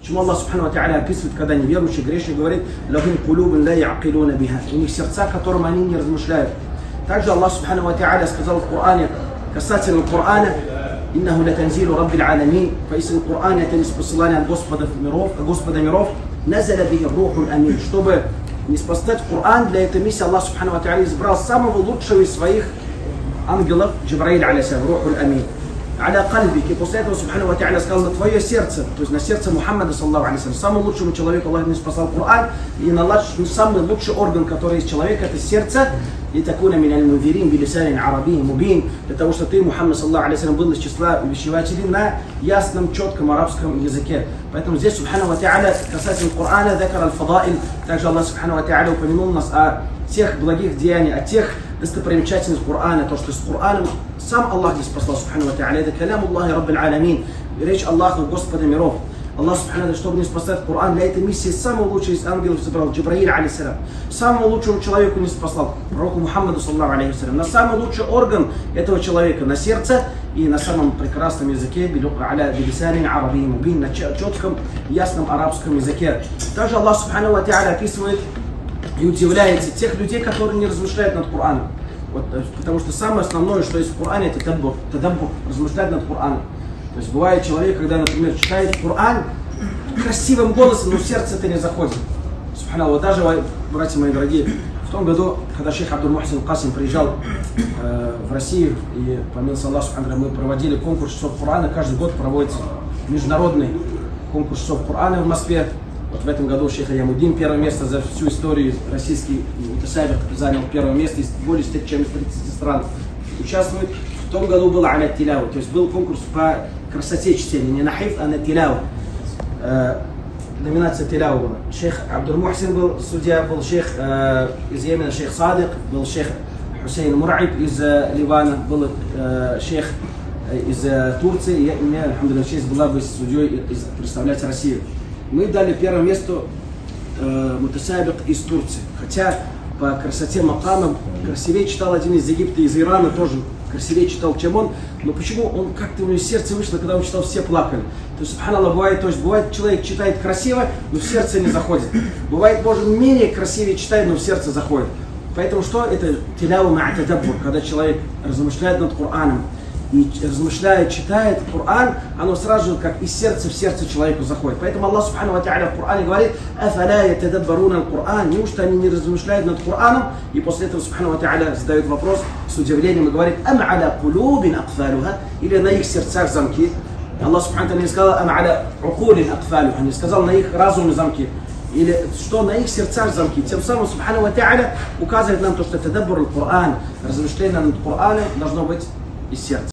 Почему Аллах Субхану ва Тааля описывает, когда неверующий, грешник говорит: «Лахум кулубун ла я'акилуна биха». У них сердца, которым они не размышляют. Также Аллах Субхану ва Тааля сказал в Коране касательно Корана: «Иннаху ла танзилу раббил аламин». Поистине Коран — это ниспосылание от Господа миров, назаля бихи рухул амин. Чтобы ниспослать Коран, для этой миссии Аллах Субхану ва Тааля избрал самого лучшего из своих ангелов, Джибраиль алейхиссалям, рухул амин. Аля кальбик. И после этого Субхану ва Тааля сказал: на твое сердце, то есть на сердце Мухаммада, саллаллаху алейхи, самому лучшему человеку Аллах не спасал Коран, и на самый лучший орган, который есть человек, это сердце. И такуна миналь мунзирин билисанин арабийин мубин, для того, что ты, Мухаммад, саллаллаху алейхи, был из числа увещевателей на ясном, четком арабском языке. Поэтому здесь Субхану ва Тааля касательно Корана дакар аль-фадаиль. Также Аллах Субхану ва Тааля упомянул нас о тех благих деяниях, о тех достопримечательностях Корана, то, что с Кораном сам Аллах здесь послал Субхану ва Тааля. Это калям Аллахи раббил аламин, речь Аллаха, Господа миров. Аллах Субхану, чтобы не спасать Коран, для этой миссии самого лучшего из ангелов собрал Джибраиль алейхиссалям. Самому лучшему человеку не спасал пророку Мухаммаду, саллаллаху алейхи, на самый лучший орган этого человека, на сердце и на самом прекрасном языке, билисанин арабийин мубин, на четком, ясном арабском языке. Также Аллах Субхану ва Тааля описывает и удивляется тех людей, которые не размышляют над Кораном. Вот, потому что самое основное, что есть в Коране, это тадаббур, размышлять над Кораном. То есть бывает человек, когда, например, читает Коран красивым голосом, но в сердце это не заходит. Субханаллах. Даже, братья мои дорогие, в том году, когда шейх Абдул Мухсин Касим приезжал в Россию, и, помилуйся Аллах, мы проводили конкурс часов Корана. Каждый год проводится международный конкурс часов Корана в Москве. Вот в этом году шейх Ямудин первое место за всю историю, российский мутасабик занял первое место из более чем из 30 стран участвует. В том году был аля тилава, то есть был конкурс по красоте чтения, не на хифз, а на тилаву. Номинация тилава была. Шейх Абдул Мухсин был судья, был шейх из Йемена, шейх Садик, был шейх Хусейн Мур'иб из Ливана, был шейх из Турции. И у меня, альхамдулилlah, честь была быть судьей и представлять Россию. Мы дали первое место мутасабик из Турции. Хотя по красоте макама красивее читал один из Египта, из Ирана тоже красивее читал, чем он. Но почему он как-то у него сердце вышло, когда он читал, все плакали. То есть, субханаллах, бывает, человек читает красиво, но в сердце не заходит. Бывает, может, менее красивее читает, но в сердце заходит. Поэтому что это? Тилява ма'а тадаббур, когда человек размышляет над Кораном. И размышляет, читает Коран, оно сразу же как из сердца в сердце человеку заходит. Поэтому Аллах Субхану ва Тааля в Коране говорит: «Афаля ятадаббаруна аль-Коран». Неужто они не размышляют над Кораном? И после этого Субхану ва Тааля задает вопрос с удивлением и говорит: «Ам аля кулубин акфалуха». Или на их сердцах замки. Аллах Субхану ва Тааля не сказал: «Ам аля укулин акфалуха». Не сказал: на их разуме замки. Или что на их сердцах замки. Тем самым Субхану ва Тааля указывает нам то, что тадаббур аль-Коран, размышление над Кораном должно быть из сердца.